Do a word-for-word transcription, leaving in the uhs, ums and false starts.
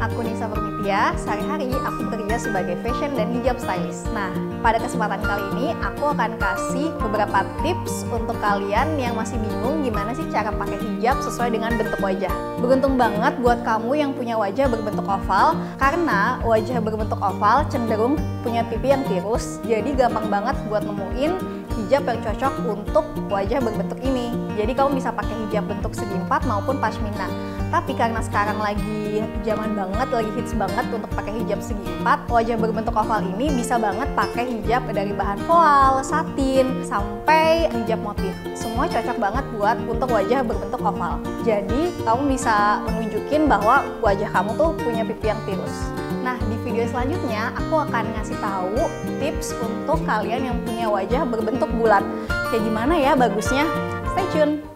aku Nisa Permitia. Sehari-hari aku bekerja sebagai fashion dan hijab stylist. Nah, pada kesempatan kali ini aku akan kasih beberapa tips untuk kalian yang masih bingung gimana sih cara pakai hijab sesuai dengan bentuk wajah. Beruntung banget buat kamu yang punya wajah berbentuk oval, karena wajah berbentuk oval cenderung punya pipi yang tirus, jadi gampang banget buat nemuin hijab yang cocok untuk wajah berbentuk ini. Jadi kamu bisa pakai hijab bentuk segi empat maupun pashmina. Tapi karena sekarang lagi zaman banget, lagi hits banget untuk pakai hijab segi empat, wajah berbentuk oval ini bisa banget pakai hijab dari bahan voal, satin, sampai hijab motif. Semua cocok banget buat untuk wajah berbentuk oval. Jadi kamu bisa menunjukin bahwa wajah kamu tuh punya pipi yang tirus. Nah, di video selanjutnya aku akan ngasih tahu tips untuk kalian yang punya wajah berbentuk bulat. Kayak gimana ya bagusnya? Stay tune!